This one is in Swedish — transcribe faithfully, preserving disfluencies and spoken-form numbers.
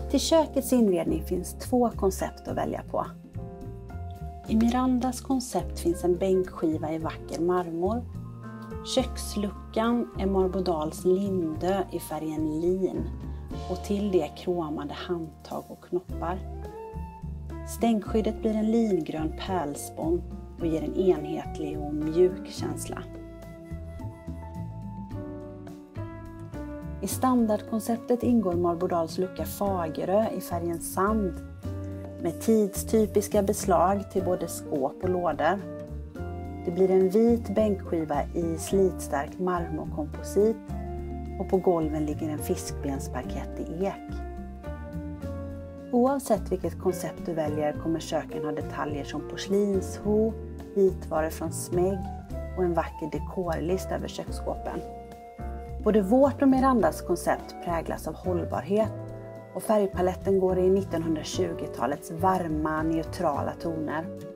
Till kökets inredning finns två koncept att välja på. I Mirandas koncept finns en bänkskiva i vacker marmor. Köksluckan är Marbodals Lindö i färgen lin och till det kromade handtag och knoppar. Stänkskyddet blir en lingrön pärlspån och ger en enhetlig och mjuk känsla. I standardkonceptet ingår Marbodals lucka Fagerö i färgen sand med tidstypiska beslag till både skåp och lådor. Det blir en vit bänkskiva i slitstark marmorkomposit och på golven ligger en fiskbensparkett i ek. Oavsett vilket koncept du väljer kommer köken ha detaljer som porslinsho, vitvaror från Smeg och en vacker dekorlist över köksskåpen. Både vårt och Mirandas koncept präglas av hållbarhet och färgpaletten går i nittonhundratjugotalets varma, neutrala toner.